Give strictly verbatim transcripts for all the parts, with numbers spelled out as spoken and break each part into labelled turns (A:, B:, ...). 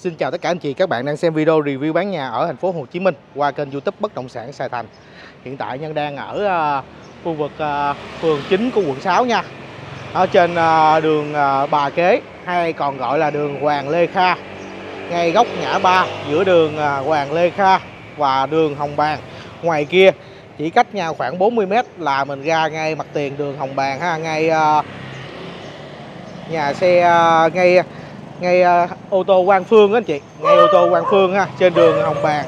A: Xin chào tất cả anh chị các bạn đang xem video review bán nhà ở thành phố Hồ Chí Minh qua kênh YouTube Bất Động Sản Sài Thành. Hiện tại Nhân đang ở uh, khu vực uh, phường chín của quận sáu nha. Ở trên uh, đường uh, Bà Kế hay còn gọi là đường Hoàng Lê Kha, ngay góc ngã ba giữa đường uh, Hoàng Lê Kha và đường Hồng Bàng. Ngoài kia chỉ cách nhau khoảng bốn mươi mét là mình ra ngay mặt tiền đường Hồng Bàng ha, ngay uh, nhà xe uh, ngay ngay uh, ô tô Quang Phương đó anh chị, ngay ô tô Quang Phương ha, trên đường Hồng Bàng.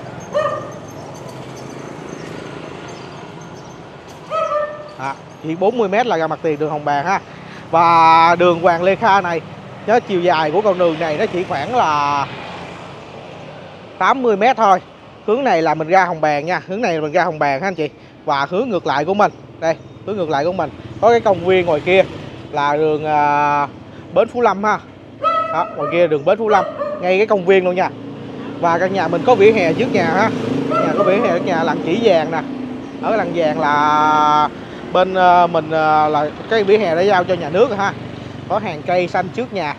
A: À, chỉ bốn mươi mét là ra mặt tiền đường Hồng Bàng ha. Và đường Hoàng Lê Kha này, nhớ chiều dài của con đường này nó chỉ khoảng là tám mươi mét thôi. Hướng này là mình ra Hồng Bàng nha, hướng này là mình ra Hồng Bàng ha anh chị. Và hướng ngược lại của mình, đây, hướng ngược lại của mình có cái công viên ngoài kia là đường uh, Bến Phú Lâm ha. Đó, ngoài kia đường Bến Phú Lâm, ngay cái công viên luôn nha. Và căn nhà mình có vỉa hè trước nhà ha. Nhà có vỉa hè trước nhà, lằn chỉ vàng nè. Ở cái lằn vàng là bên uh, mình uh, là cái vỉa hè đã giao cho nhà nước rồi ha. Có hàng cây xanh trước nhà.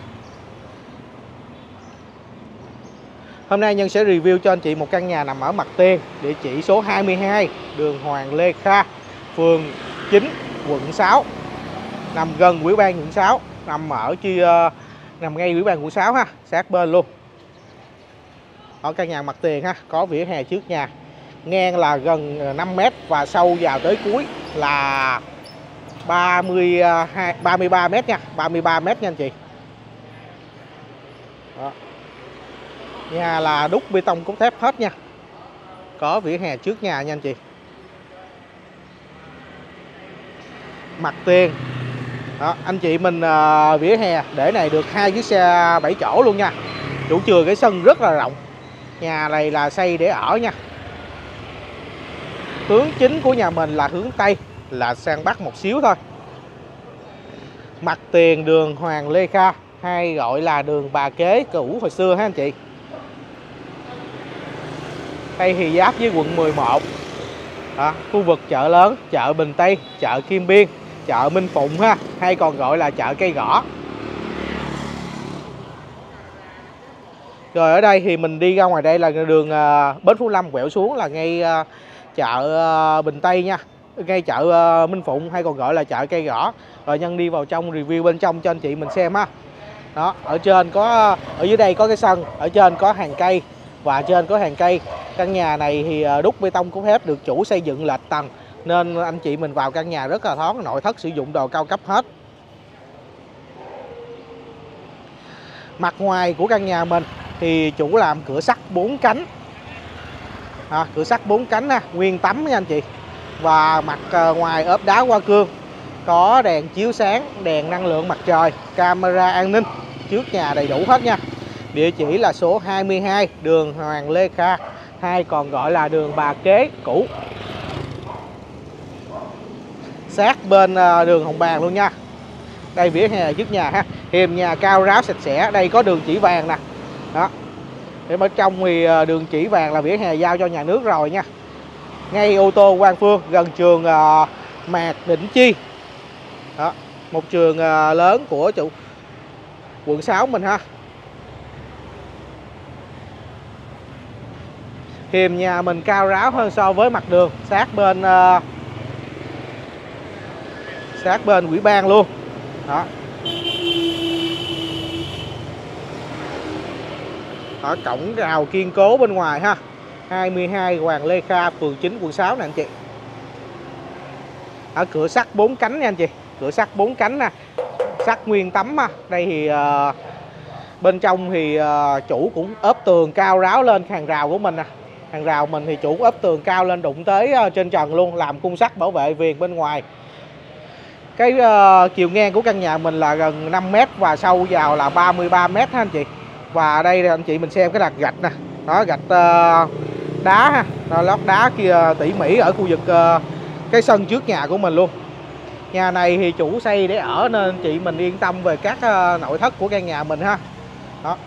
A: Hôm nay Nhân sẽ review cho anh chị một căn nhà nằm ở Mặt Tiền, địa chỉ số hai mươi hai, đường Hoàng Lê Kha, phường chín, quận sáu. Nằm gần Ủy ban quận sáu, nằm ở chi uh, nằm ngay Ủy ban quận sáu ha, sát bên luôn. Ở căn nhà Mặt Tiền ha, có vỉa hè trước nhà, ngang là gần năm mét và sâu vào tới cuối là ba mươi hai, ba mươi ba mét nha, ba mươi ba mét nha anh chị. Đó. Nhà là đúc bê tông cốt thép hết nha. Có vỉa hè trước nhà nha anh chị. Mặt Tiền. Đó, anh chị mình uh, vỉa hè để này được hai chiếc xe bảy chỗ luôn nha. Chủ chừa cái sân rất là rộng. Nhà này là xây để ở nha. Hướng chính của nhà mình là hướng Tây, là sang Bắc một xíu thôi. Mặt tiền đường Hoàng Lê Kha, hay gọi là đường Bà Kế cũ hồi xưa ha anh chị. Đây thì giáp với quận mười một. Đó, khu vực chợ lớn, chợ Bình Tây, chợ Kim Biên, chợ Minh Phụng ha, hay còn gọi là chợ Cây Gõ. Rồi ở đây thì mình đi ra ngoài đây là đường uh, Bến Phú Lâm quẹo xuống là ngay uh, chợ uh, Bình Tây nha, ngay chợ uh, Minh Phụng hay còn gọi là chợ Cây Gõ. Rồi Nhân đi vào trong review bên trong cho anh chị mình xem ha. Đó, ở trên có, ở dưới đây có cái sân, ở trên có hàng cây và trên có hàng cây. Căn nhà này thì đúc bê tông cốt thép, được chủ xây dựng lệch tầng nên anh chị mình vào căn nhà rất là thoáng, nội thất sử dụng đồ cao cấp hết. Mặt ngoài của căn nhà mình thì chủ làm cửa sắt bốn cánh. À, cửa sắt bốn cánh ha, nguyên tấm nha anh chị. Và mặt ngoài ốp đá hoa cương, có đèn chiếu sáng, đèn năng lượng mặt trời, camera an ninh, trước nhà đầy đủ hết nha. Địa chỉ là số hai mươi hai, đường Hoàng Lê Kha, hay còn gọi là đường Bà Kế cũ, sát bên đường Hồng Bàng luôn nha. Đây vỉa hè trước nhà ha, hiềm nhà cao ráo sạch sẽ. Đây có đường chỉ vàng nè. Đó, để ở trong thì đường chỉ vàng là vỉa hè giao cho nhà nước rồi nha. Ngay ô tô Quang Phương, gần trường uh, Mạc Đỉnh Chi. Đó, một trường uh, lớn của chủ quận sáu mình ha. Hiềm nhà mình cao ráo hơn so với mặt đường, sát bên uh, sát bên ủy ban luôn. Đó. Ở cổng rào kiên cố bên ngoài ha. hai mươi hai Hoàng Lê Kha, phường chín, quận sáu nè anh chị. Ở cửa sắt bốn cánh nha anh chị, cửa sắt bốn cánh nè, sắt nguyên tấm ha. Đây thì uh, bên trong thì uh, chủ cũng ốp tường cao ráo lên hàng rào của mình nè. Hàng rào mình thì chủ ốp tường cao lên đụng tới uh, trên trần luôn, làm khung sắt bảo vệ viền bên ngoài. Cái uh, chiều ngang của căn nhà mình là gần năm mét và sâu vào là ba mươi ba mét ha anh chị. Và đây anh chị mình xem cái đặt gạch nè, đó gạch uh, đá ha, đó, lót đá kia tỉ mỉ ở khu vực uh, cái sân trước nhà của mình luôn. Nhà này thì chủ xây để ở nên anh chị mình yên tâm về các uh, nội thất của căn nhà mình ha. Đó.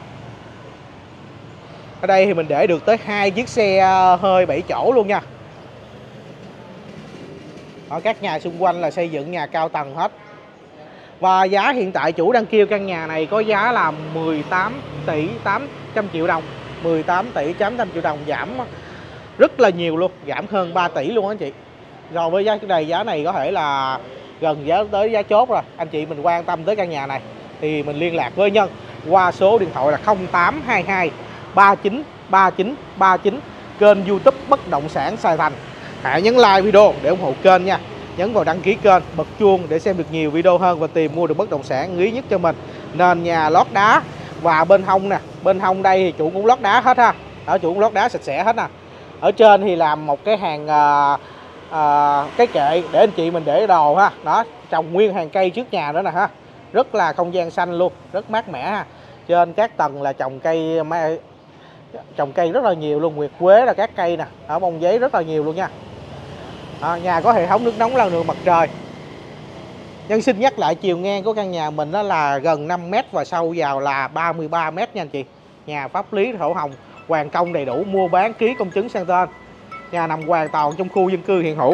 A: Ở đây thì mình để được tới hai chiếc xe hơi bảy chỗ luôn nha. Ở các nhà xung quanh là xây dựng nhà cao tầng hết. Và giá hiện tại chủ đang kêu căn nhà này có giá là mười tám tỷ tám trăm triệu đồng. mười tám tỷ tám trăm triệu đồng, giảm rất là nhiều luôn, giảm hơn ba tỷ luôn anh chị. So với giá này, giá này có thể là gần giá tới giá chốt rồi. Anh chị mình quan tâm tới căn nhà này thì mình liên lạc với Nhân qua số điện thoại là không tám hai hai ba chín ba chín ba chín, kênh YouTube Bất Động Sản Sài Thành. Hãy nhấn like video để ủng hộ kênh nha. Nhấn vào đăng ký kênh, bật chuông để xem được nhiều video hơn và tìm mua được bất động sản ý nhất cho mình. Nền nhà lót đá và bên hông nè, bên hông đây thì chủ cũng lót đá hết ha. Ở chủ cũng lót đá sạch sẽ hết nè. Ở trên thì làm một cái hàng à, à, cái kệ để anh chị mình để đồ ha. Đó, trồng nguyên hàng cây trước nhà nữa nè ha. Rất là không gian xanh luôn, rất mát mẻ ha. Trên các tầng là trồng cây trồng cây rất là nhiều luôn, nguyệt quế là các cây nè, ở bông giấy rất là nhiều luôn nha. À, nhà có hệ thống nước nóng lao đường mặt trời. Nhân xin nhắc lại chiều ngang của căn nhà mình đó là gần năm mét và sâu vào là ba mươi ba mét nha anh chị. Nhà pháp lý sổ hồng, hoàn công đầy đủ, mua bán ký công chứng sang tên. Nhà nằm hoàn toàn trong khu dân cư hiện hữu.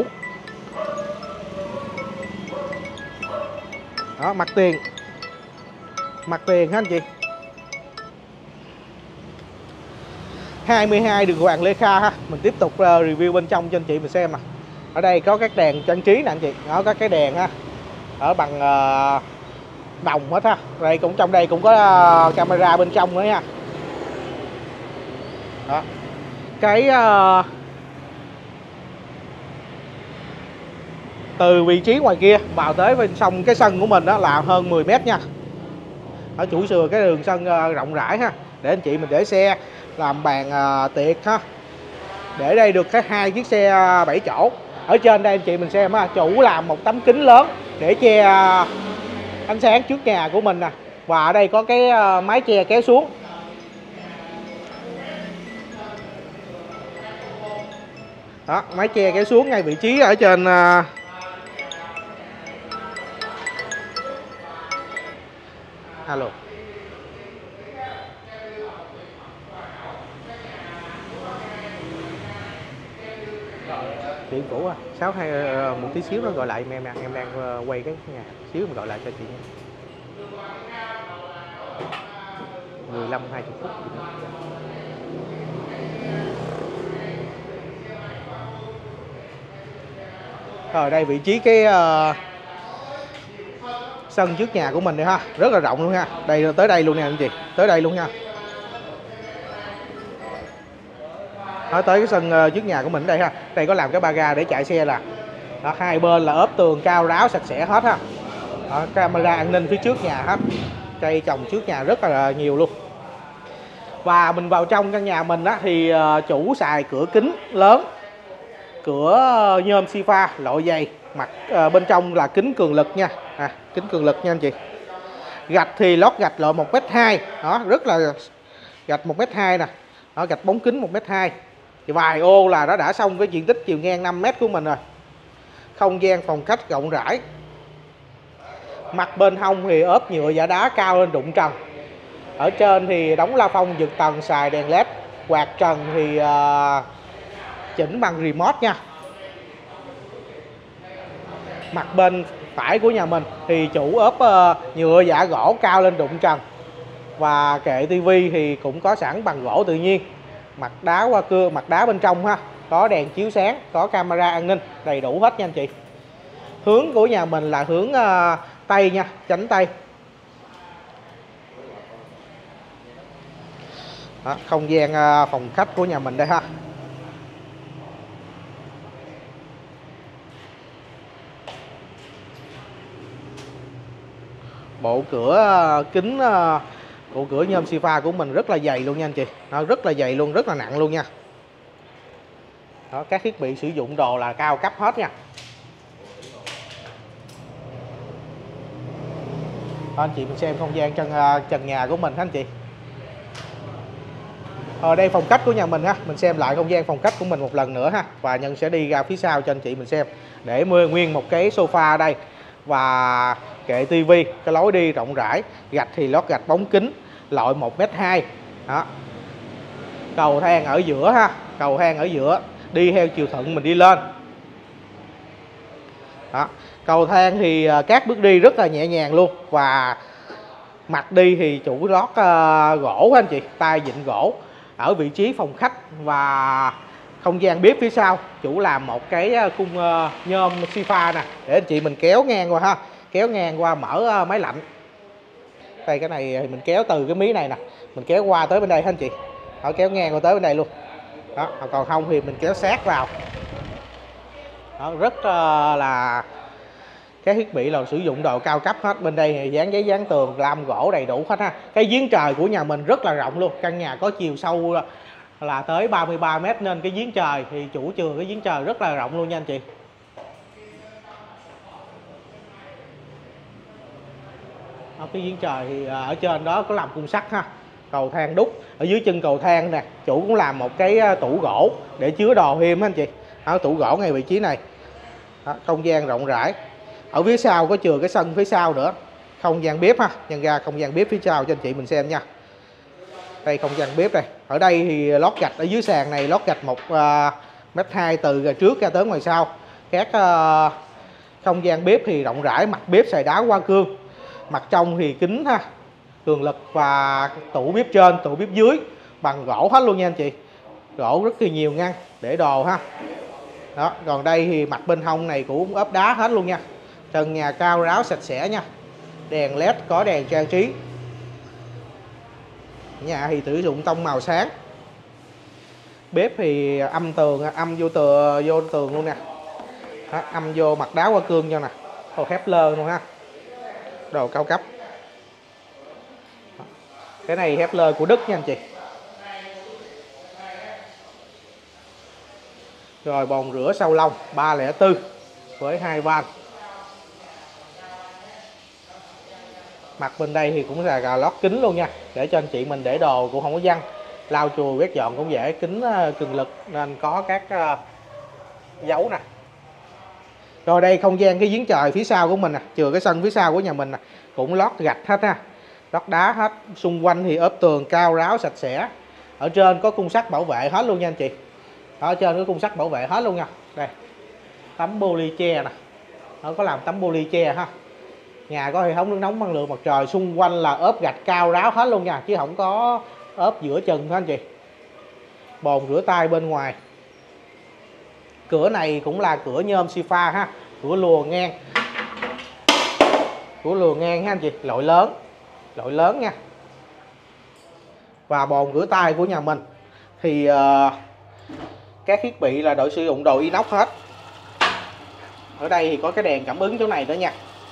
A: Đó, mặt tiền. Mặt tiền ha anh chị. hai mươi hai đường Hoàng Lê Kha ha. Mình tiếp tục review bên trong cho anh chị mình xem nè. Ở đây có các đèn trang trí nè anh chị. Đó, có cái đèn ha. Ở bằng uh, đồng hết ha. Đây cũng trong đây cũng có uh, camera bên trong nữa nha. Đó. Cái uh, từ vị trí ngoài kia vào tới bên sông cái sân của mình đó là hơn mười mét nha. Ở chủ sườn cái đường sân uh, rộng rãi ha, để anh chị mình để xe, làm bàn uh, tiệc ha. Để đây được cái hai chiếc xe uh, bảy chỗ. Ở trên đây anh chị mình xem ha, chủ làm một tấm kính lớn để che uh, ánh sáng trước nhà của mình nè. Và ở đây có cái uh, mái che kéo xuống. Đó, mái che kéo xuống ngay vị trí ở trên uh, alo. Chuyện cũ à, sáu hai một tí xíu nó gọi lại em em đang quay cái nhà xíu, mình gọi lại cho chị nha. mười lăm hai mươi phút. Rồi đây vị trí cái uh, sân trước nhà của mình đây ha, rất là rộng luôn ha. Đây tới đây luôn nè anh chị, tới đây luôn nha. Nói tới cái sân trước nhà của mình đây ha. Đây có làm cái ba ga để chạy xe là. Đó, hai bên là ốp tường cao ráo sạch sẽ hết ha. Đó, camera an ninh phía trước nhà hết. Cây trồng trước nhà rất là nhiều luôn. Và mình vào trong căn nhà mình á thì chủ xài cửa kính lớn, cửa nhôm xi pha loại dày, mặt à, bên trong là kính cường lực nha. À, kính cường lực nha anh chị. Gạch thì lót gạch loại một mét hai. Đó, rất là gạch một mét hai nè. Đó, gạch bóng kính một mét hai. Thì vài ô là nó đã xong cái diện tích chiều ngang năm mét của mình rồi. Không gian phòng khách rộng rãi. Mặt bên hông thì ốp nhựa giả đá cao lên đụng trần. Ở trên thì đóng la phong vượt tầng, xài đèn led. Quạt trần thì uh, chỉnh bằng remote nha. Mặt bên phải của nhà mình thì chủ ốp uh, nhựa giả gỗ cao lên đụng trần. Và kệ tivi thì cũng có sẵn bằng gỗ tự nhiên. Mặt đá qua cưa, mặt đá bên trong ha, có đèn chiếu sáng, có camera an ninh, đầy đủ hết nha anh chị. Hướng của nhà mình là hướng uh, Tây nha, tránh Tây. Đó, không gian uh, phòng khách của nhà mình đây ha. Bộ cửa uh, kính uh, bộ cửa nhôm xi pha của mình rất là dày luôn nha anh chị. Nó rất là dày luôn, rất là nặng luôn nha. Đó, các thiết bị sử dụng đồ là cao cấp hết nha. Đó, anh chị mình xem không gian trần trần nhà của mình ha anh chị. Ở đây phòng khách của nhà mình ha, mình xem lại không gian phòng khách của mình một lần nữa ha. Và Nhân sẽ đi ra phía sau cho anh chị mình xem. Để mua nguyên một cái sofa ở đây. Và kệ tivi, cái lối đi rộng rãi. Gạch thì lót gạch bóng kính loại một mét hai. Đó. Cầu thang ở giữa ha, cầu thang ở giữa, đi theo chiều thuận mình đi lên. Đó. Cầu thang thì các bước đi rất là nhẹ nhàng luôn, và mặt đi thì chủ lót uh, gỗ anh chị, tay vịn gỗ. Ở vị trí phòng khách và không gian bếp phía sau, chủ làm một cái khung uh, nhôm sifa nè, để anh chị mình kéo ngang qua ha, kéo ngang qua mở uh, máy lạnh. Đây cái này thì mình kéo từ cái mí này nè, mình kéo qua tới bên đây ha anh chị, họ kéo ngang qua tới bên đây luôn đó, còn không thì mình kéo sát vào đó, rất uh, là cái thiết bị là sử dụng đồ cao cấp hết. Bên đây thì dán giấy dán tường, lam gỗ đầy đủ hết ha. Cái giếng trời của nhà mình rất là rộng luôn, căn nhà có chiều sâu là tới ba mươi ba mét, nên cái giếng trời thì chủ chừa cái giếng trời rất là rộng luôn nha anh chị. Ở cái giếng trời thì ở trên đó có làm khung sắt ha, cầu thang đúc. Ở dưới chân cầu thang nè, chủ cũng làm một cái tủ gỗ để chứa đồ thêm anh chị. Ở tủ gỗ ngay vị trí này đó, không gian rộng rãi. Ở phía sau có chừa cái sân phía sau nữa, không gian bếp ha, nhân ra không gian bếp phía sau cho anh chị mình xem nha. Đây không gian bếp đây. Ở đây thì lót gạch ở dưới sàn này, lót gạch một uh, mét hai từ trước ra tới ngoài sau. Các uh, không gian bếp thì rộng rãi, mặt bếp xài đá hoa cương, mặt trong thì kính ha, cường lực, và tủ bếp trên, tủ bếp dưới bằng gỗ hết luôn nha anh chị. Gỗ rất là nhiều ngăn để đồ ha. Đó, còn đây thì mặt bên hông này cũng ốp đá hết luôn nha. Trần nhà cao ráo sạch sẽ nha. Đèn led có đèn trang trí. Nhà thì sử dụng tông màu sáng. Bếp thì âm tường, âm vô tường, vô tường luôn nè. Đó, âm vô mặt đá hoa cương cho nè. Đồ thép lơ luôn ha. Đồ cao cấp. Cái này thép lơ của Đức nha anh chị. Rồi bồn rửa sau lông ba không bốn với hai van. Mặt bên đây thì cũng là gà lót kính luôn nha, để cho anh chị mình để đồ cũng không có văng, lau chùi quét dọn cũng dễ. Kính cường lực nên có các uh, dấu nè. Rồi đây không gian cái giếng trời phía sau của mình nè, chừa cái sân phía sau của nhà mình nè, cũng lót gạch hết ha, lót đá hết. Xung quanh thì ốp tường cao ráo sạch sẽ. Ở trên có khung sắt bảo vệ hết luôn nha anh chị. Ở trên có khung sắt bảo vệ hết luôn nha. Đây tấm poly che nè, nó có làm tấm poly che ha. Nhà có hệ thống nước nóng năng lượng mặt trời, xung quanh là ốp gạch cao ráo hết luôn nha, chứ không có ốp giữa chân thôi anh chị. Bồn rửa tay bên ngoài. Cửa này cũng là cửa nhôm sifa ha, cửa lùa ngang, cửa lùa ngang ha anh chị, loại lớn, loại lớn nha. Và bồn rửa tay của nhà mình thì uh, các thiết bị là đội sử dụng đồ inox hết. Ở đây thì có cái đèn cảm ứng chỗ này nữa nha.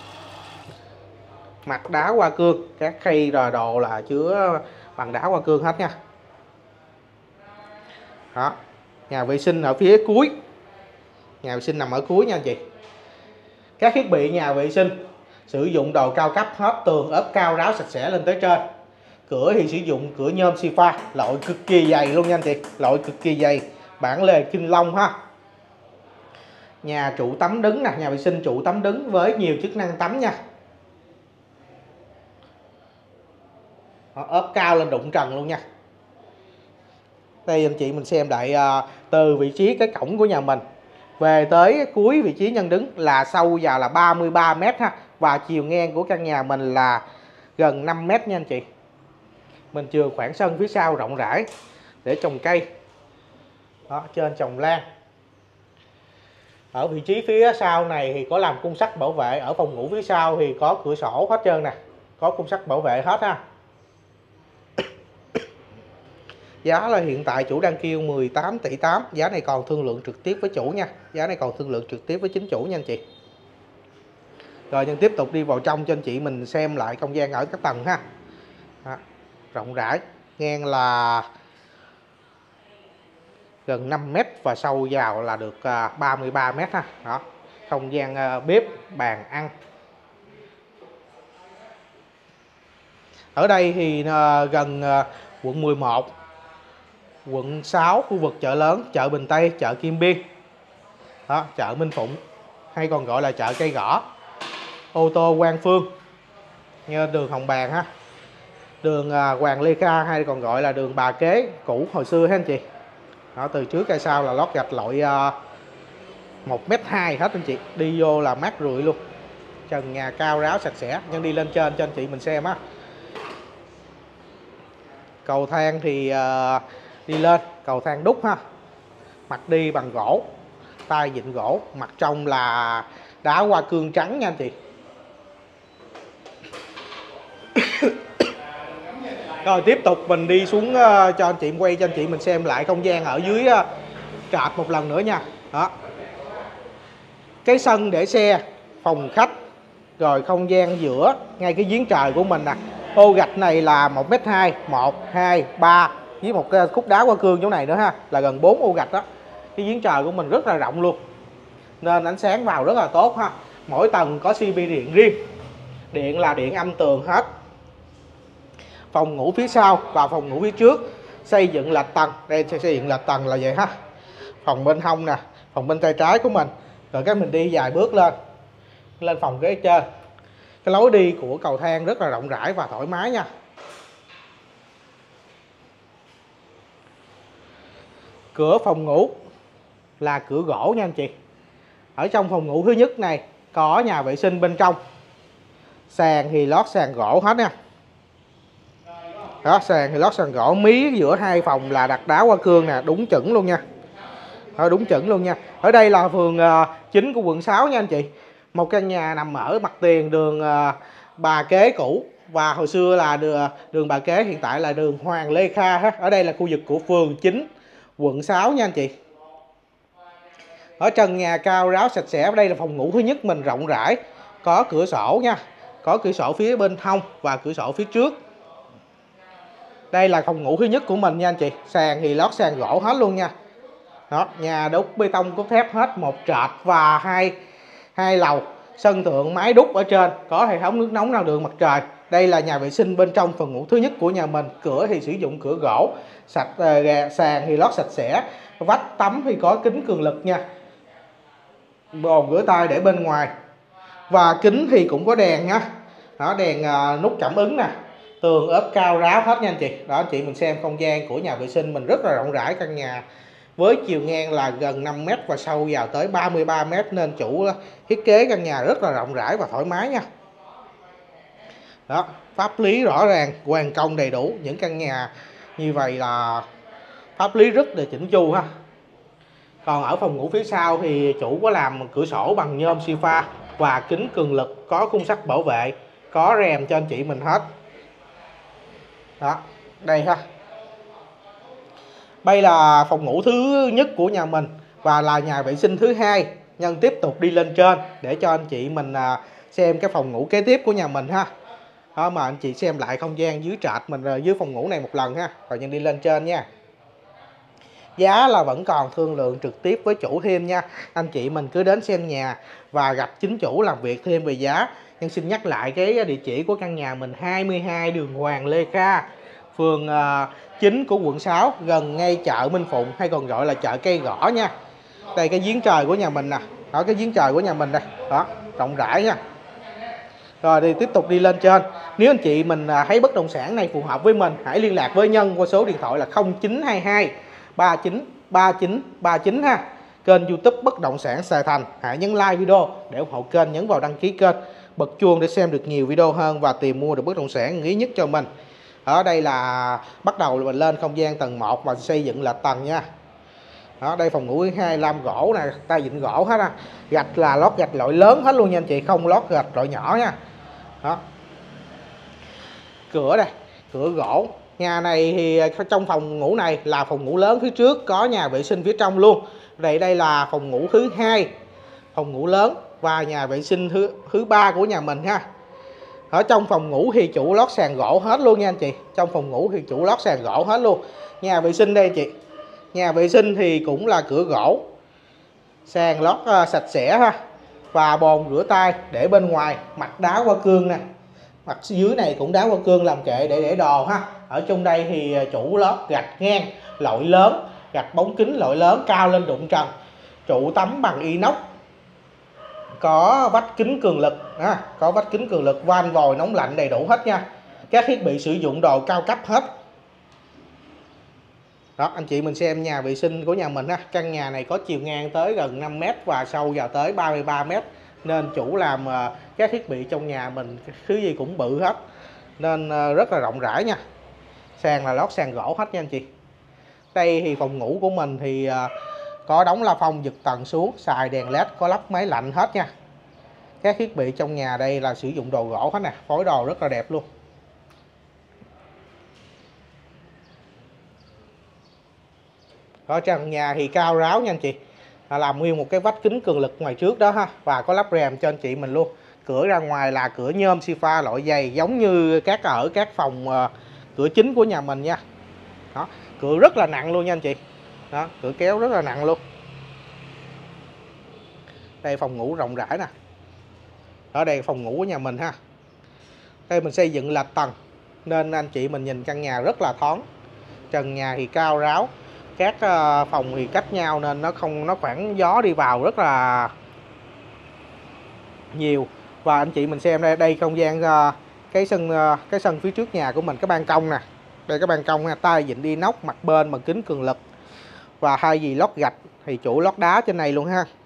A: Mặt đá hoa cương, các khay rồi đồ là chứa bằng đá hoa cương hết nha. Đó, nhà vệ sinh ở phía cuối, nhà vệ sinh nằm ở cuối nha anh chị. Các thiết bị nhà vệ sinh sử dụng đồ cao cấp hết, tường ốp cao ráo sạch sẽ lên tới trên. Cửa thì sử dụng cửa nhôm sifa, loại cực kỳ dày luôn nha anh chị, loại cực kỳ dày, bản lề Kinh Long ha. Nhà trụ tắm đứng nè, nhà vệ sinh trụ tắm đứng với nhiều chức năng tắm nha. Ốp cao lên đụng trần luôn nha. Đây anh chị mình xem lại uh, từ vị trí cái cổng của nhà mình về tới cuối vị trí nhân đứng là sâu vào là ba mươi ba mét ha, và chiều ngang của căn nhà mình là gần năm mét nha anh chị. Mình chừa khoảng sân phía sau rộng rãi để trồng cây. Đó, trên trồng lan. Ở vị trí phía sau này thì có làm khung sắt bảo vệ. Ở phòng ngủ phía sau thì có cửa sổ hết trơn nè, có khung sắt bảo vệ hết ha. Giá là hiện tại chủ đang kêu mười tám tỷ tám. Giá này còn thương lượng trực tiếp với chủ nha. Giá này còn thương lượng trực tiếp với chính chủ nha anh chị. Rồi nhân tiếp tục đi vào trong cho anh chị mình xem lại không gian ở các tầng ha. Đó, rộng rãi, ngang là gần năm mét và sâu vào là được ba mươi ba mét ha. Đó, không gian bếp, bàn ăn. Ở đây thì gần quận mười một, quận sáu, khu vực chợ lớn, chợ Bình Tây, chợ Kim Biên. Đó, chợ Minh Phụng hay còn gọi là chợ Cây Gõ. Ô tô Quang Phương, như đường Hồng Bàng ha. Đường Hoàng Lê Kha hay còn gọi là đường Bà Kế cũ hồi xưa ha anh chị. Đó, từ trước ra sau là lót gạch loại uh, một mét hai hết anh chị, đi vô là mát rượi luôn, trần nhà cao ráo sạch sẽ. Nhưng đi lên trên cho anh chị mình xem á. Cầu thang thì uh, đi lên cầu thang đúc ha, mặt đi bằng gỗ, tay vịn gỗ, mặt trong là đá hoa cương trắng nha anh chị. Rồi tiếp tục mình đi xuống uh, cho anh chị quay cho anh chị mình xem lại không gian ở dưới uh, trệt một lần nữa nha. Đó, cái sân để xe, phòng khách, rồi không gian giữa ngay cái giếng trời của mình nè. Ô gạch này là một mét hai, một, hai, ba với một cái khúc đá hoa cương chỗ này nữa ha, là gần bốn ô gạch đó. Cái giếng trời của mình rất là rộng luôn, nên ánh sáng vào rất là tốt ha. Mỗi tầng có xê pê điện riêng, điện là điện âm tường hết. Phòng ngủ phía sau và phòng ngủ phía trước xây dựng lệch tầng, đây xây dựng lệch tầng là vậy ha. Phòng bên hông nè, phòng bên tay trái của mình, rồi cái mình đi vài bước lên lên phòng kế trên. Cái lối đi của cầu thang rất là rộng rãi và thoải mái nha. Cửa phòng ngủ là cửa gỗ nha anh chị. Ở trong phòng ngủ thứ nhất này có nhà vệ sinh bên trong, sàn thì lót sàn gỗ hết nha. Đó, sàn thì lót sàn gỗ, mí giữa hai phòng là đặt đá hoa cương nè, đúng chuẩn luôn nha. Đó, đúng chuẩn luôn nha. Ở đây là phường uh, chính của quận sáu nha anh chị. Một căn nhà nằm ở mặt tiền đường uh, Bà Kế cũ, và hồi xưa là đường, đường Bà Kế, hiện tại là đường Hoàng Lê Kha ha. Ở đây là khu vực của phường chín quận sáu nha anh chị. Ở trần nhà cao ráo sạch sẽ. Ở đây là phòng ngủ thứ nhất mình, rộng rãi, có cửa sổ nha, có cửa sổ phía bên hông và cửa sổ phía trước. Đây là phòng ngủ thứ nhất của mình nha anh chị. Sàn thì lót sàn gỗ hết luôn nha. Đó, nhà đúc bê tông cốt thép hết, một trệt và hai hai lầu. Sân thượng máy đúc ở trên, có hệ thống nước nóng năng lượng mặt trời. Đây là nhà vệ sinh bên trong phòng ngủ thứ nhất của nhà mình. Cửa thì sử dụng cửa gỗ, sạch uh, sàn thì lót sạch sẽ, vách tắm thì có kính cường lực nha, bồn rửa tay để bên ngoài, và kính thì cũng có đèn nha. Đó, đèn uh, nút cảm ứng nè, tường ốp cao ráo hết nha anh chị. Đó, anh chị mình xem không gian của nhà vệ sinh mình rất là rộng rãi. Căn nhà với chiều ngang là gần năm mét và sâu vào tới ba mươi ba mét, nên chủ thiết kế căn nhà rất là rộng rãi và thoải mái nha. Đó, pháp lý rõ ràng, hoàn công đầy đủ. Những căn nhà như vậy là pháp lý rất là chỉnh chu ha. Còn ở phòng ngủ phía sau thì chủ có làm cửa sổ bằng nhôm xi pha và kính cường lực, có khung sắt bảo vệ, có rèm cho anh chị mình hết. Đó, đây ha. Đây là phòng ngủ thứ nhất của nhà mình và là nhà vệ sinh thứ hai. Nhân tiếp tục đi lên trên để cho anh chị mình xem cái phòng ngủ kế tiếp của nhà mình ha. Đó, mà anh chị xem lại không gian dưới trệt mình rồi dưới phòng ngủ này một lần ha, rồi Nhân đi lên trên nha. Giá là vẫn còn thương lượng trực tiếp với chủ thêm nha. Anh chị mình cứ đến xem nhà và gặp chính chủ làm việc thêm về giá. Nhân xin nhắc lại cái địa chỉ của căn nhà mình, hai mươi hai đường Hoàng Lê Kha, phường uh, chín của quận sáu, gần ngay chợ Minh Phụng hay còn gọi là chợ Cây Gõ nha. Đây cái giếng trời của nhà mình nè. Đó, cái giếng trời của nhà mình đây. Đó, rộng rãi nha. Rồi thì tiếp tục đi lên trên. Nếu anh chị mình thấy bất động sản này phù hợp với mình, hãy liên lạc với Nhân qua số điện thoại là không chín hai hai ba chín ba chín ba chín ha. Kênh YouTube Bất Động Sản Sài Thành, hãy nhấn like video để ủng hộ kênh, nhấn vào đăng ký kênh, bật chuông để xem được nhiều video hơn và tìm mua được bất động sản ý nhất cho mình. Ở đây là bắt đầu mình lên không gian tầng một và xây dựng lệch tầng nha. Đó, đây phòng ngủ thứ hai, lam gỗ nè, tay vịn gỗ hết á. Gạch là lót gạch loại lớn hết luôn nha anh chị, không lót gạch loại nhỏ nha. Đó. Cửa đây, cửa gỗ. Nhà này thì trong phòng ngủ này là phòng ngủ lớn phía trước, có nhà vệ sinh phía trong luôn. Đây đây là phòng ngủ thứ hai, phòng ngủ lớn và nhà vệ sinh thứ thứ ba của nhà mình ha. Ở trong phòng ngủ thì chủ lót sàn gỗ hết luôn nha anh chị. Trong phòng ngủ thì chủ lót sàn gỗ hết luôn. Nhà vệ sinh đây anh chị. Nhà vệ sinh thì cũng là cửa gỗ, sàn lót uh, sạch sẽ ha, và bồn rửa tay để bên ngoài, mặt đá hoa cương nè, mặt dưới này cũng đá hoa cương làm kệ để để đồ ha. Ở trong đây thì chủ lót gạch ngang loại lớn, gạch bóng kính loại lớn cao lên đụng trần, trụ tắm bằng inox, có vách kính cường lực ha, có vách kính cường lực, van vòi nóng lạnh đầy đủ hết nha. Các thiết bị sử dụng đồ cao cấp hết. Đó, anh chị mình xem nhà vệ sinh của nhà mình ha. Căn nhà này có chiều ngang tới gần năm mét và sâu vào tới ba mươi ba mét. Nên chủ làm các thiết bị trong nhà mình thứ gì cũng bự hết. Nên rất là rộng rãi nha. Sàn là lót sàn gỗ hết nha anh chị. Đây thì phòng ngủ của mình thì có đóng la phong giật tầng xuống, xài đèn led, có lắp máy lạnh hết nha. Các thiết bị trong nhà đây là sử dụng đồ gỗ hết nè, phối đồ rất là đẹp luôn. Ở trần nhà thì cao ráo nha anh chị, à, làm nguyên một cái vách kính cường lực ngoài trước đó ha, và có lắp rèm cho anh chị mình luôn. Cửa ra ngoài là cửa nhôm sifa loại dày giống như các ở các phòng uh, cửa chính của nhà mình nha. Đó, cửa rất là nặng luôn nha anh chị. Đó, cửa kéo rất là nặng luôn. Đây phòng ngủ rộng rãi nè. Ở đây phòng ngủ của nhà mình ha. Đây mình xây dựng lệch tầng nên anh chị mình nhìn căn nhà rất là thoáng. Trần nhà thì cao ráo, các phòng thì cách nhau nên nó không nó khoảng gió đi vào rất là nhiều. Và anh chị mình xem đây, đây không gian cái sân cái sân phía trước nhà của mình, cái ban công nè. Đây cái ban công ha, tay vịn inox mặt bên bằng kính cường lực. Và hai dì lót gạch thì chủ lót đá trên này luôn ha.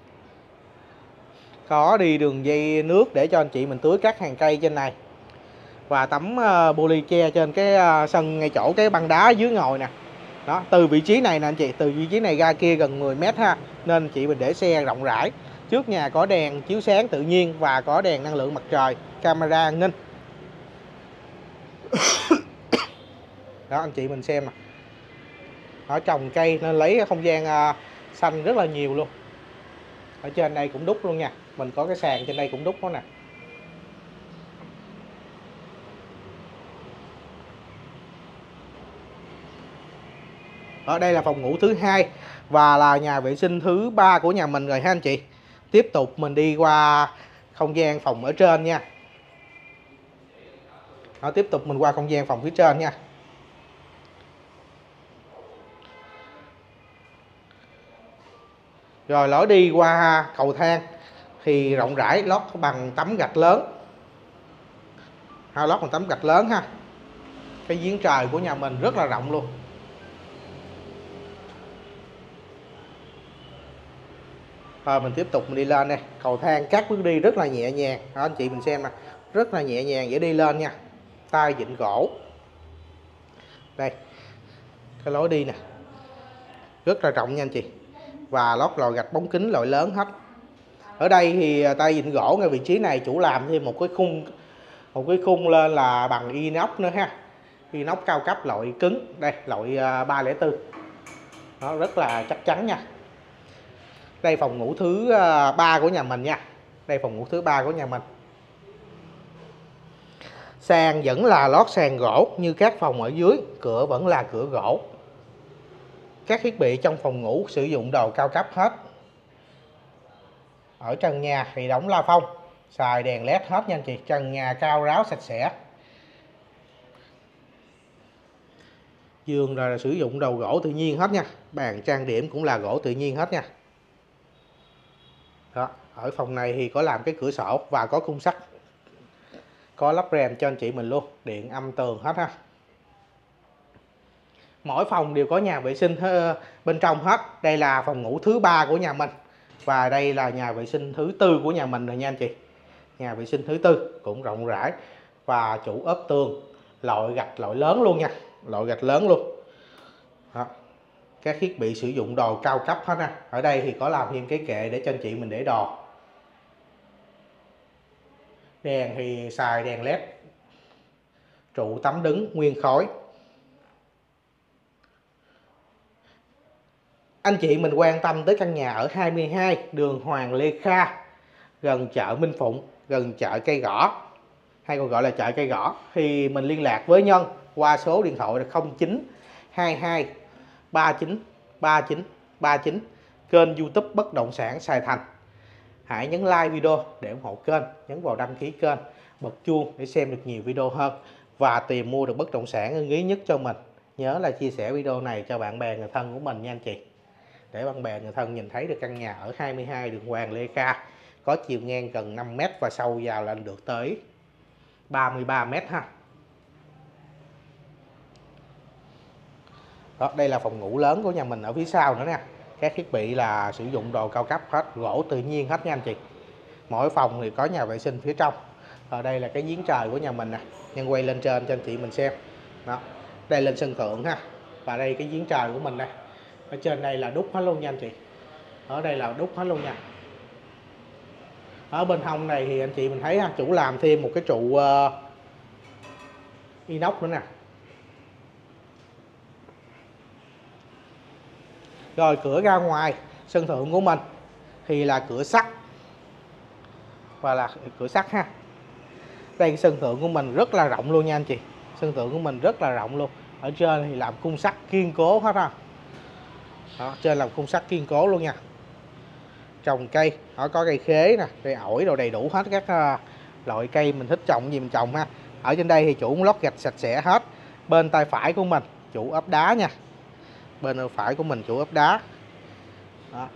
A: Có đi đường dây nước để cho anh chị mình tưới các hàng cây trên này. Và tấm uh, poly che trên cái uh, sân ngay chỗ cái băng đá dưới ngồi nè. Đó, từ vị trí này nè anh chị, từ vị trí này ra kia gần mười mét ha. Nên anh chị mình để xe rộng rãi. Trước nhà có đèn chiếu sáng tự nhiên và có đèn năng lượng mặt trời, camera an ninh. Đó anh chị mình xem nè. Ở trồng cây nên lấy không gian uh, xanh rất là nhiều luôn. Ở trên đây cũng đúc luôn nha. Mình có cái sàn trên đây cũng đúc đó nè. Ở đây là phòng ngủ thứ hai và là nhà vệ sinh thứ ba của nhà mình rồi ha anh chị. Tiếp tục mình đi qua không gian phòng ở trên nha. Đó, tiếp tục mình qua không gian phòng phía trên nha. Rồi lối đi qua cầu thang thì rộng rãi, lót bằng tấm gạch lớn. Ha, lót bằng tấm gạch lớn ha. Cái giếng trời của nhà mình rất là rộng luôn. Rồi mình tiếp tục mình đi lên đây. Cầu thang các bước đi rất là nhẹ nhàng. Đó, anh chị mình xem nè, rất là nhẹ nhàng để đi lên nha. Tay vịn gỗ. Đây, cái lối đi nè, rất là rộng nha anh chị. Và lót lồi gạch bóng kính loại lớn hết. Ở đây thì tay vịn gỗ ngay vị trí này chủ làm thêm một cái khung một cái khung lên là bằng inox nữa ha. Inox cao cấp loại cứng. Đây, loại ba không bốn. Nó rất là chắc chắn nha. Đây phòng ngủ thứ ba của nhà mình nha. Đây phòng ngủ thứ ba của nhà mình. Sàn vẫn là lót sàn gỗ như các phòng ở dưới, cửa vẫn là cửa gỗ. Các thiết bị trong phòng ngủ sử dụng đồ cao cấp hết. Ở trần nhà thì đóng la phong, xài đèn led hết nha anh chị. Trần nhà cao ráo sạch sẽ. Giường là sử dụng đồ gỗ tự nhiên hết nha. Bàn trang điểm cũng là gỗ tự nhiên hết nha. Đó, ở phòng này thì có làm cái cửa sổ và có khung sắt. Có lắp rèm cho anh chị mình luôn, điện âm tường hết ha. Mỗi phòng đều có nhà vệ sinh bên trong hết. Đây là phòng ngủ thứ ba của nhà mình. Và đây là nhà vệ sinh thứ tư của nhà mình rồi nha anh chị. Nhà vệ sinh thứ tư cũng rộng rãi. Và chủ ốp tường loại gạch loại lớn luôn nha. Loại gạch lớn luôn. Đó. Các thiết bị sử dụng đồ cao cấp hết nè. Ở đây thì có làm thêm cái kệ để cho anh chị mình để đồ. Đèn thì xài đèn led. Trụ tấm đứng nguyên khối. Anh chị mình quan tâm tới căn nhà ở hai mươi hai đường Hoàng Lê Kha, gần chợ Minh Phụng, gần chợ Cây Gõ, hay còn gọi là chợ Cây Gõ, thì mình liên lạc với Nhân qua số điện thoại là không chín hai hai ba chín ba chín ba chín, kênh YouTube Bất Động Sản Sài Thành. Hãy nhấn like video để ủng hộ kênh, nhấn vào đăng ký kênh, bật chuông để xem được nhiều video hơn và tìm mua được bất động sản ưng ý nhất cho mình. Nhớ là chia sẻ video này cho bạn bè người thân của mình nha anh chị, để bạn bè người thân nhìn thấy được căn nhà ở hai mươi hai đường Hoàng Lê Kha, có chiều ngang gần năm mét và sâu vào lên được tới ba mươi ba mét ha. Đó, đây là phòng ngủ lớn của nhà mình ở phía sau nữa nè. Các thiết bị là sử dụng đồ cao cấp hết, gỗ tự nhiên hết nha anh chị. Mỗi phòng thì có nhà vệ sinh phía trong. Ở đây là cái giếng trời của nhà mình nè. Nhân quay lên trên cho anh chị mình xem. Đó, đây lên sân thượng ha. Và đây cái giếng trời của mình đây. Ở trên đây là đúc hết luôn nha anh chị. Ở đây là đúc hết luôn nha. Ở bên hông này thì anh chị mình thấy ha, chủ làm thêm một cái trụ uh, inox nữa nè. Rồi cửa ra ngoài sân thượng của mình thì là cửa sắt và là cửa sắt ha. Đây sân thượng của mình rất là rộng luôn nha anh chị. Sân thượng của mình rất là rộng luôn. Ở trên thì làm khung sắt kiên cố hết ha. Đó, trên làm khung sắt kiên cố luôn nha. Trồng cây, đó có cây khế nè, cây ổi đồ đầy đủ hết các uh, loại cây mình thích trồng gì mình trồng ha. Ở trên đây thì chủ lót gạch sạch sẽ hết. Bên tay phải của mình chủ ốp đá nha. Bên tay phải của mình chủ ốp đá. Đó.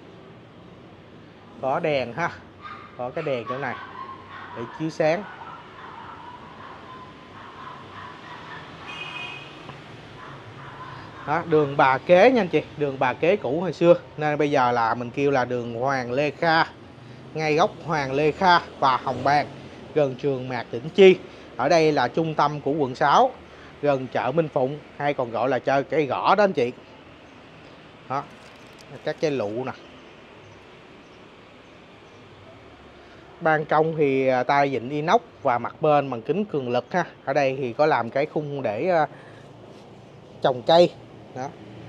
A: Có đèn ha. Có cái đèn chỗ này để chiếu sáng. Đó, đường Bà Kế nha anh chị, đường Bà Kế cũ hồi xưa nên bây giờ là mình kêu là đường Hoàng Lê Kha, ngay góc Hoàng Lê Kha và Hồng Bàng, gần trường Mạc Đỉnh Chi. Ở đây là trung tâm của quận sáu, gần chợ Minh Phụng hay còn gọi là chợ Cây Gõ đó anh chị. Đó, các cây lụ nè. Ban công thì tay vịn inox và mặt bên bằng kính cường lực ha. Ở đây thì có làm cái khung để trồng cây. Đó.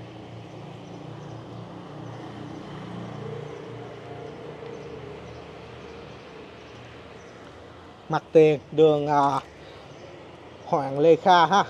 A: Mặt tiền đường uh, Hoàng Lê Kha ha.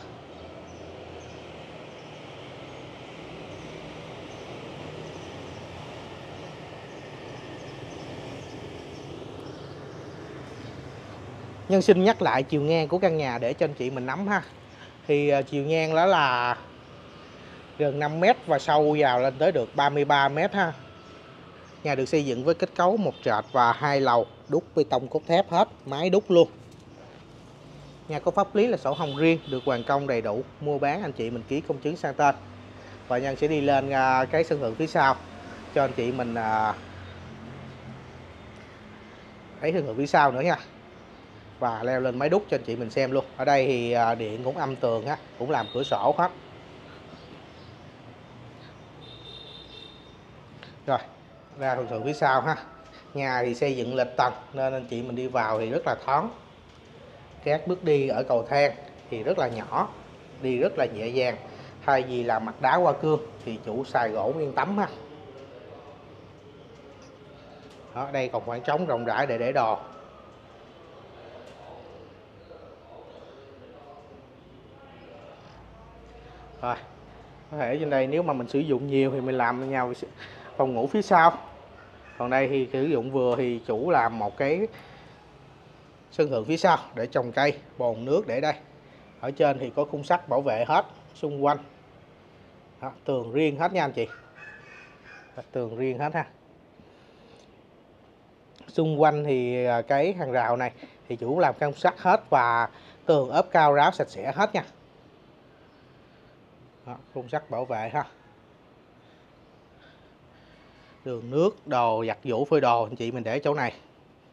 A: Nhân xin nhắc lại chiều ngang của căn nhà để cho anh chị mình nắm ha. Thì uh, chiều ngang đó là gần năm mét và sâu vào lên tới được ba mươi ba mét ha. Nhà được xây dựng với kết cấu một trệt và hai lầu, đúc bê tông cốt thép hết, mái đúc luôn. Nhà có pháp lý là sổ hồng riêng, được hoàn công đầy đủ, mua bán anh chị mình ký công chứng sang tên. Và Nhân sẽ đi lên cái sân thượng phía sau cho anh chị mình thấy sân thượng phía sau nữa nha. Và leo lên mái đúc cho anh chị mình xem luôn. Ở đây thì điện cũng âm tường ha, cũng làm cửa sổ hết. Rồi, ra sân thượng phía sau ha. Nhà thì xây dựng lệch tầng nên anh chị mình đi vào thì rất là thoáng. Các bước đi ở cầu thang thì rất là nhỏ, đi rất là nhẹ nhàng. Thay vì làm mặt đá hoa cương thì chủ xài gỗ nguyên tấm ha. Đó, đây còn khoảng trống rộng rãi để để đồ. Rồi, có thể trên đây nếu mà mình sử dụng nhiều thì mình làm nhau phòng ngủ phía sau. Còn đây thì sử dụng vừa thì chủ làm một cái sân thượng phía sau để trồng cây, bồn nước để đây. Ở trên thì có khung sắt bảo vệ hết xung quanh. Đó, tường riêng hết nha anh chị. Tường riêng hết ha. Xung quanh thì cái hàng rào này thì chủ làm khung sắt hết và tường ốp cao ráo sạch sẽ hết nha. Đó, khung sắt bảo vệ ha. Đường nước, đồ giặt giũ phơi đồ anh chị mình để chỗ này.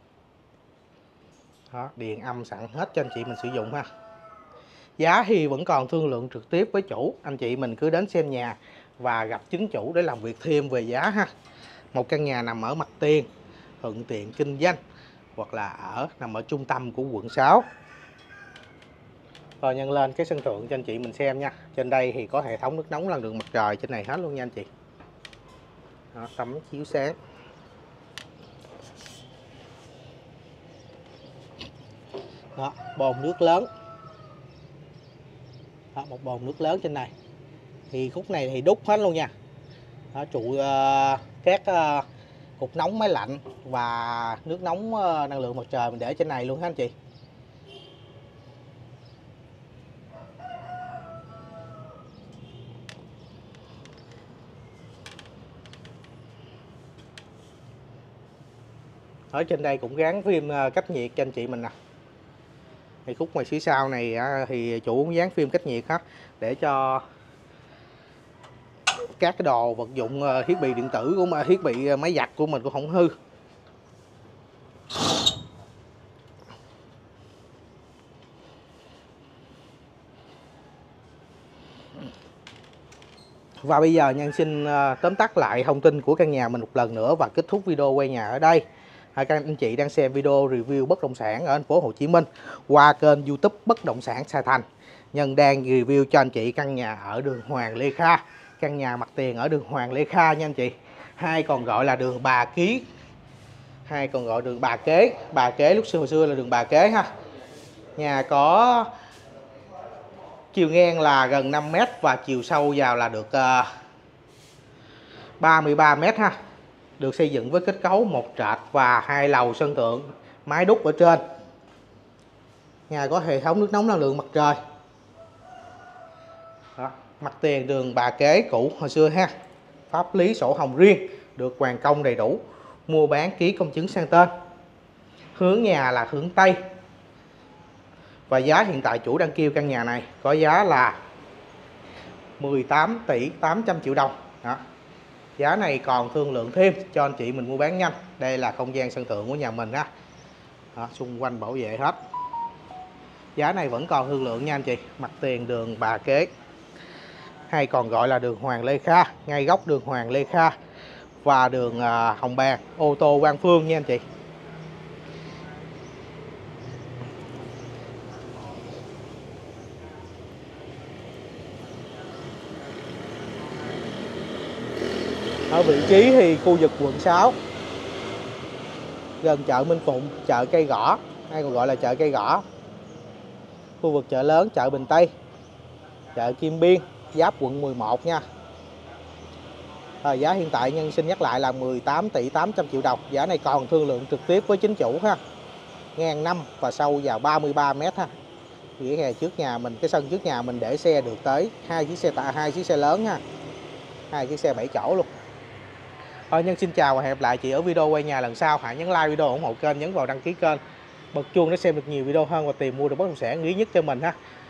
A: Đó, điện âm sẵn hết cho anh chị mình sử dụng ha. Giá thì vẫn còn thương lượng trực tiếp với chủ. Anh chị mình cứ đến xem nhà và gặp chính chủ để làm việc thêm về giá ha. Một căn nhà nằm ở mặt tiền, thuận tiện kinh doanh hoặc là ở nằm ở trung tâm của quận sáu. Rồi nhân lên cái sân thượng cho anh chị mình xem nha. Trên đây thì có hệ thống nước nóng năng lượng mặt trời trên này hết luôn nha anh chị. Đó, tấm chiếu sáng. Đó, bồn nước lớn. Đó, một bồn nước lớn trên này. Thì khúc này thì đúc hết luôn nha. Đó, trụ uh, các uh, cục nóng máy lạnh và nước nóng uh, năng lượng mặt trời mình để trên này luôn ha anh chị. Ở trên đây cũng gắn phim cách nhiệt cho anh chị mình nè. Thì khúc ngoài phía sau này thì chủ cũng dán phim cách nhiệt hết để cho các cái đồ vật dụng thiết bị điện tử của mà thiết bị máy giặt của mình cũng không hư. Và bây giờ Nhân xin tóm tắt lại thông tin của căn nhà mình một lần nữa và kết thúc video quay nhà ở đây. Các anh chị đang xem video review bất động sản ở thành phố Hồ Chí Minh qua kênh YouTube Bất Động Sản Sa Thành. Nhân đang review cho anh chị căn nhà ở đường Hoàng Lê Kha, căn nhà mặt tiền ở đường Hoàng Lê Kha nha anh chị. Hay còn gọi là đường Bà Ký, hay còn gọi đường Bà Kế. Bà Kế lúc xưa hồi xưa là đường Bà Kế ha. Nhà có chiều ngang là gần năm mét và chiều sâu vào là được uh, ba mươi ba mét ha. Được xây dựng với kết cấu một trệt và hai lầu sân thượng, mái đúc ở trên. Nhà có hệ thống nước nóng năng lượng mặt trời. Đó, mặt tiền đường Bà Kế cũ hồi xưa ha. Pháp lý sổ hồng riêng, được hoàn công đầy đủ. Mua bán ký công chứng sang tên. Hướng nhà là hướng Tây. Và giá hiện tại chủ đang kêu căn nhà này có giá là mười tám tỷ tám trăm triệu đồng. Đó. Giá này còn thương lượng thêm cho anh chị mình mua bán nhanh. Đây là không gian sân thượng của nhà mình ha. Đó, xung quanh bảo vệ hết. Giá này vẫn còn thương lượng nha anh chị. Mặt tiền đường Bà Kế, hay còn gọi là đường Hoàng Lê Kha, ngay góc đường Hoàng Lê Kha và đường Hồng Bàng, ô tô Quang Phương nha anh chị. Ở vị trí thì khu vực quận sáu, gần chợ Minh Phụng, chợ Cây Gõ, hay còn gọi là chợ Cây Gõ, khu vực chợ lớn, chợ Bình Tây, chợ Kim Biên, giáp quận mười một nha. À, giá hiện tại Nhân xin nhắc lại là mười tám tỷ tám trăm triệu đồng. Giá này còn thương lượng trực tiếp với chính chủ ha. Ngang năm và sâu vào ba mươi ba mét ha. Vỉa hè trước nhà mình, cái sân trước nhà mình để xe được tới hai chiếc xe tạ, hai chiếc xe lớn ha, hai chiếc xe bảy chỗ luôn. Thôi Nhân xin chào và hẹn gặp lại chị ở video quay nhà lần sau. Hãy nhấn like video ủng hộ kênh, nhấn vào đăng ký kênh, bật chuông để xem được nhiều video hơn và tìm mua được bất động sản ý nhất cho mình ha.